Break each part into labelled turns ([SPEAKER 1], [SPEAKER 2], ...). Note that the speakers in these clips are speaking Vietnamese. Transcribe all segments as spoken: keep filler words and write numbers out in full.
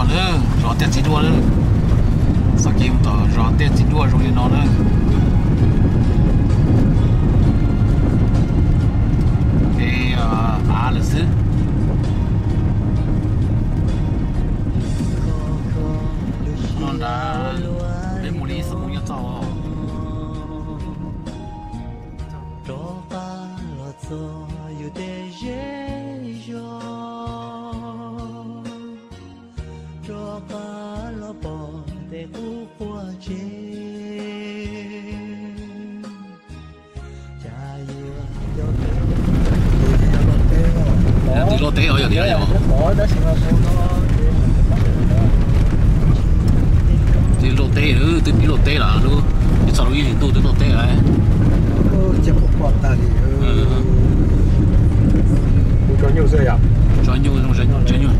[SPEAKER 1] nó nữa rõ tết chỉ đua nữa sau khi tỏ rõ tết chỉ đua rồi nó nữa cái à là xứ nó đã đến một đi số một nhát trâu đi lô té ở đi đây rồi đi lô té nữa từ đi lô té là luôn đi sau đó đi tu từ lô té này
[SPEAKER 2] chỉ một quả ta đi cho nhiều rồi à
[SPEAKER 1] cho nhiều trong cho nhiều cho nhiều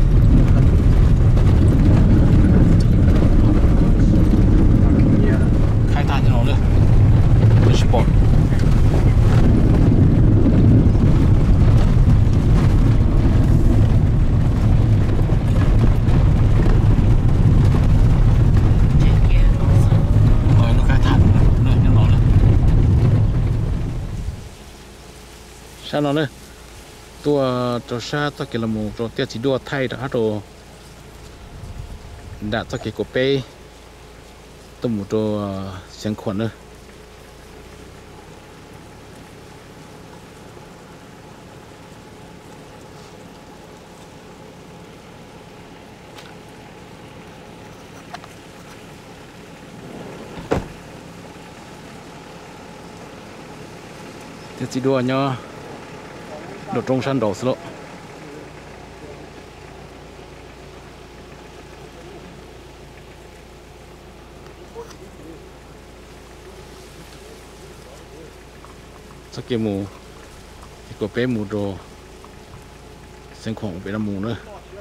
[SPEAKER 1] khai thác cho nó nữa sport sao nó nữa tua cho sa cho cái là một cho tiết chỉ đua thay đã rồi đã cho cái cổ pe tôi một cho sáng khuẩn nữa tiết chỉ đua nhau đồ trong sân đồ slo sắc kia mù có bé mù đồ sinh khoảng bé là mù nữa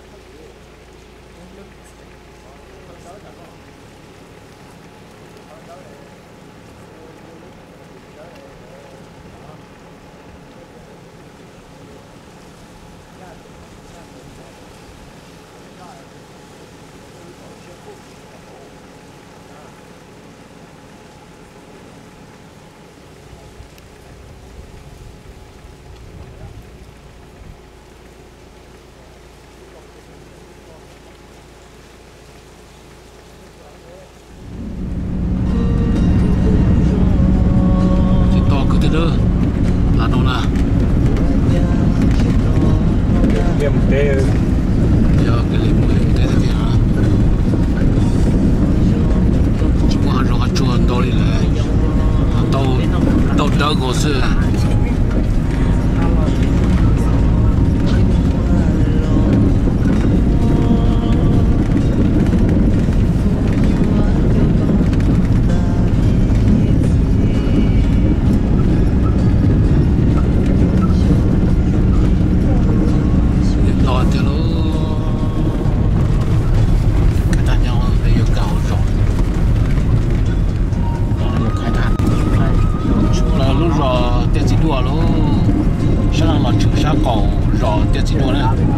[SPEAKER 1] là nó là
[SPEAKER 2] điểm tê
[SPEAKER 1] giờ cái liềm mùi tê thế hả chỉ có hàng rồi chuồn đâu đi lại đâu đâu đâu có sự cầu rõ tiết chỉ đua đấy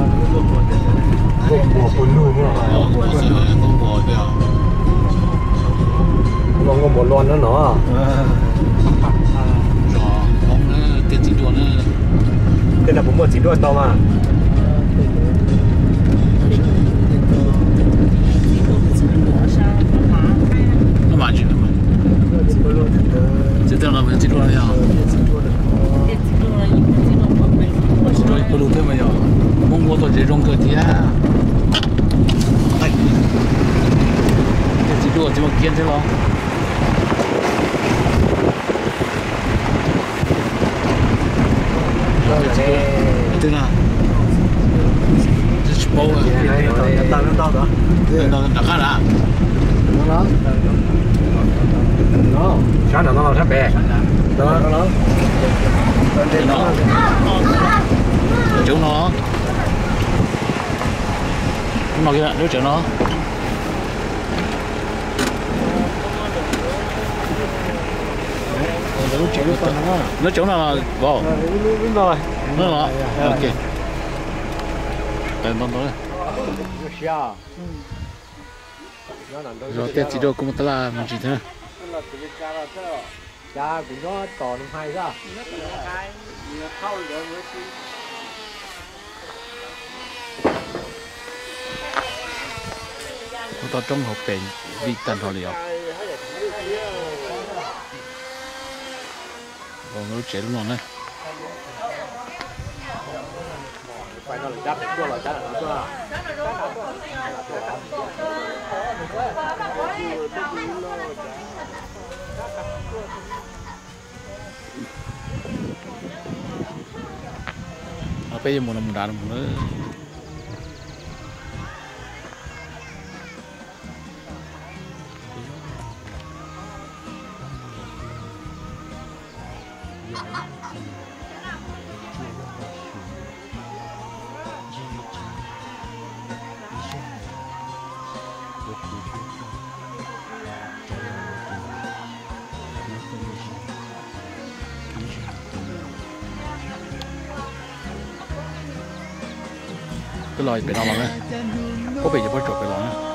[SPEAKER 2] gồm bùa cuốn luôn mà
[SPEAKER 1] gồm bùa gồm bùa bây giờ
[SPEAKER 2] gồm gồm bùa loan nữa nó
[SPEAKER 1] rõ gồm tiết chỉ đua nữa
[SPEAKER 2] tên là bốn mươi chỉ đua to mà
[SPEAKER 1] nó mà gì nữa mà chỉ tên là mình chỉ đua đấy à rồi bự luôn thế mà giờ mong mua tôi chỉ rong cơ thì à cái chỉ đua chỉ một kiên thế không thế nào chỉ bao à
[SPEAKER 2] tao nó tao đó
[SPEAKER 1] nó nó khác à
[SPEAKER 2] nó nó sáng nào nó thấp bè đó nó nó
[SPEAKER 1] nó chỗ nó nó kia đứa chỗ nó nó chỗ nào là vào
[SPEAKER 2] rồi
[SPEAKER 1] nó là ok đây nó nói rồi tiết chỉ đồ cũng một là một gì thế
[SPEAKER 2] cha cũng có tỏ năm hai ra
[SPEAKER 1] có tao trong học bệnh vì tận họ liệu còn nó chết luôn này
[SPEAKER 2] phải nó là chắc đó là chắc là nó đó
[SPEAKER 1] apa yang mau namun dalam mana cái loài bị đau lòng đấy có bị gì bắt chuột bị lòng đấy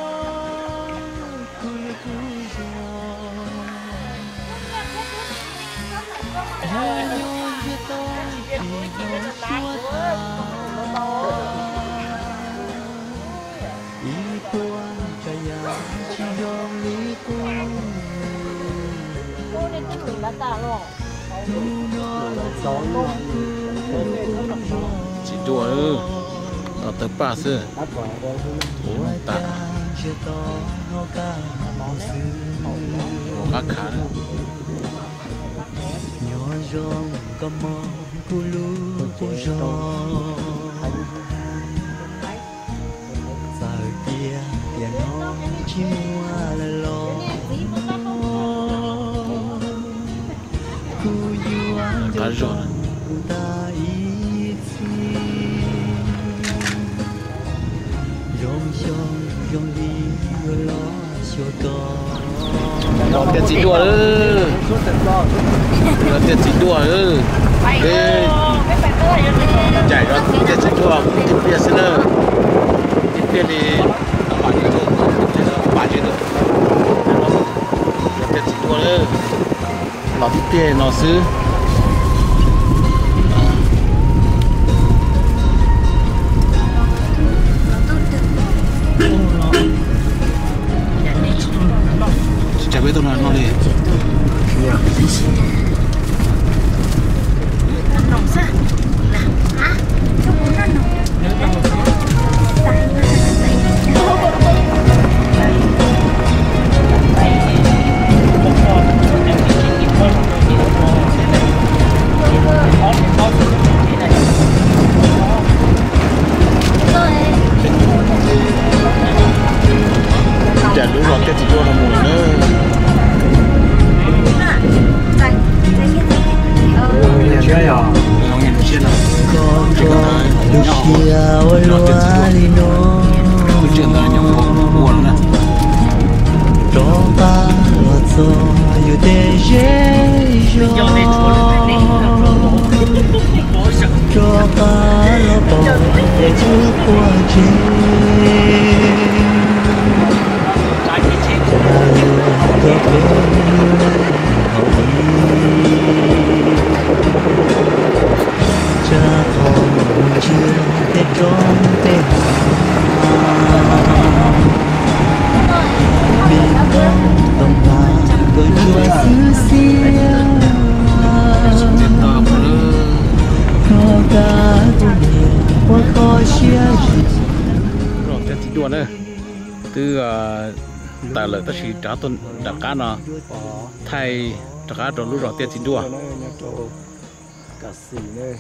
[SPEAKER 1] chỉ đùa ư tao tới ba xưa ủa ta ủa cá khá nữa cá giòn rồi tiền chỉ đùa nữa rồi tiền chỉ đùa nữa ê chạy rồi tiền chỉ đùa tiền tiền xin nữa tiền tiền đi bảo gì nữa bảo gì nữa tiền chỉ đùa nữa nó tiền nó xứ chả biết tôi nói nó đi
[SPEAKER 3] nồng sao hả sao muốn nó nồng
[SPEAKER 1] chả đúng rồi cái gì cho nó mùi nữa
[SPEAKER 2] chưa à
[SPEAKER 1] nó nghe chưa nào cái cái nhỏ nó tiền gì luôn cái chuyện là nhỏ buồn nè
[SPEAKER 4] cho ta lo bỏ để chưa qua cha con chưa để trốn để biển đông hà tôi chưa xứ xia khó cả dunia quá khó chia
[SPEAKER 1] rồi cái gì đùa nữa từ tại lợi ta chỉ trả tuần đặt cá nó thay trả cá rồi lúc rồi tiền chín đùa
[SPEAKER 2] cả xì này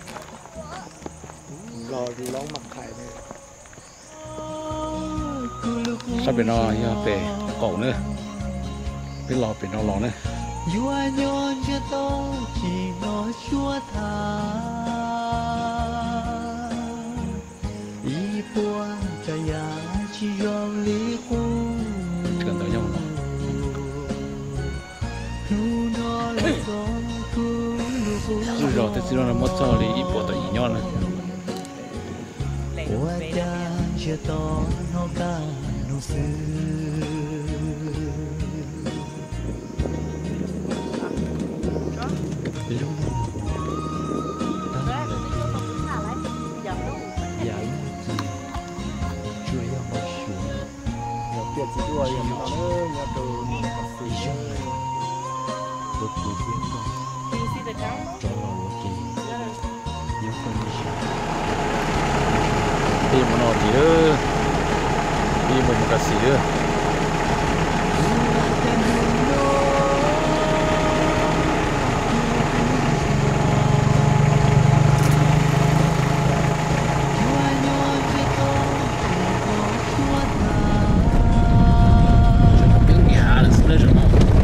[SPEAKER 2] lò thì lóng mặt khải này
[SPEAKER 1] sắp bên nó về cổ nữa bên lò bên nó lò nữa
[SPEAKER 4] Yua nhon chưa tao chỉ nó chúa tha y bua cho ya chỉ yong lý khu
[SPEAKER 1] gần tới nhau rồi rồi thì xin nó mất cho đi ít bộ tự ý nhon này
[SPEAKER 4] Ủa cha chưa to nó ca nó xưa
[SPEAKER 2] 别几多也没到那，要都死了。
[SPEAKER 4] 我不变动，
[SPEAKER 3] Do you see the down?
[SPEAKER 4] 找到我给，有分享。
[SPEAKER 1] đi một nọ gì nữa đi một một cà xì nữa tiếng nhà là rất là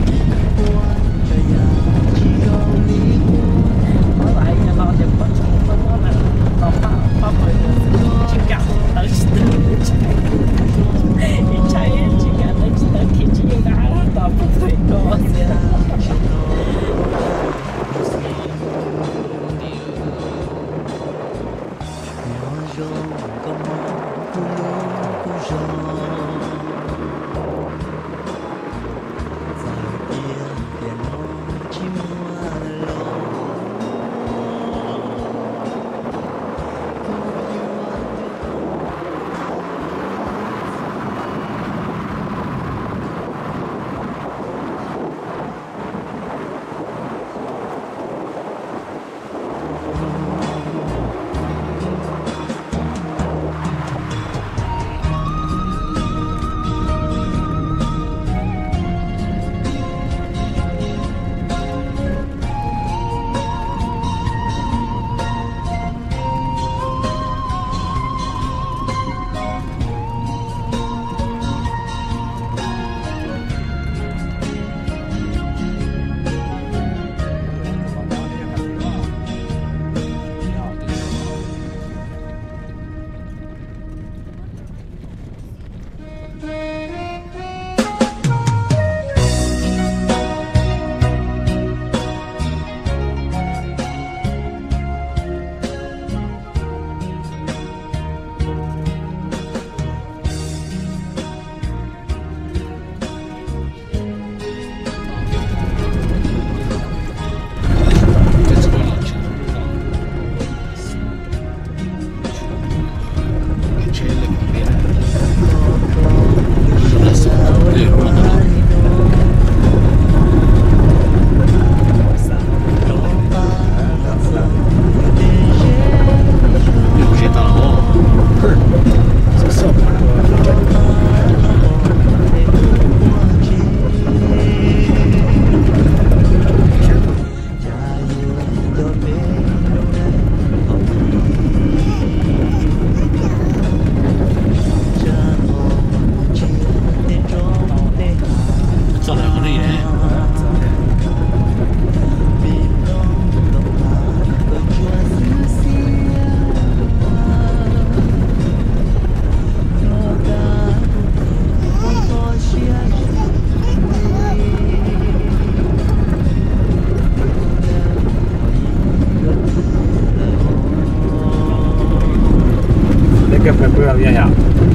[SPEAKER 2] cái phần bữa làm gì nhỉ?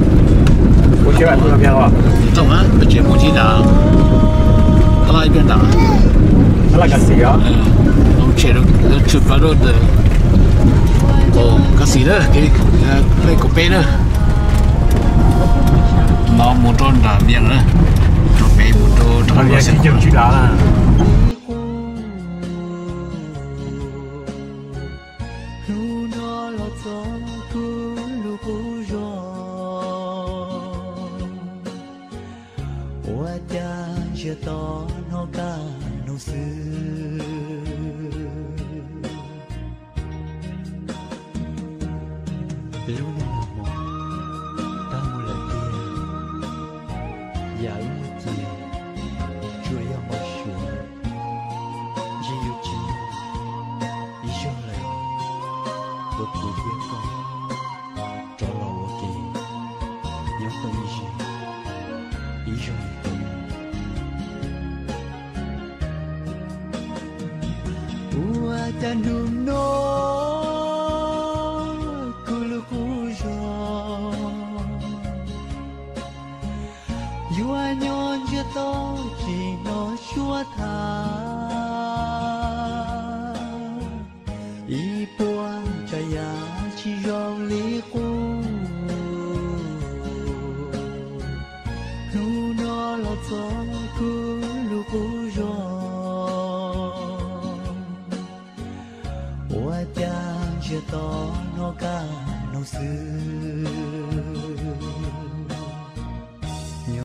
[SPEAKER 2] Cô chế bạn bữa làm gì không ạ?
[SPEAKER 1] Tổng á, bây giờ một chi đã nó lại biến đảo
[SPEAKER 2] nó là cái gì đó?
[SPEAKER 1] Nó chế được chụp vào rồi ồ, cái gì đó, cái cái cục bé đó nó một tròn đã miệng nữa nó bé một tròn
[SPEAKER 2] Nó là chỉ chừng chỉ đá là
[SPEAKER 4] Hãy gió nó ca nó xưa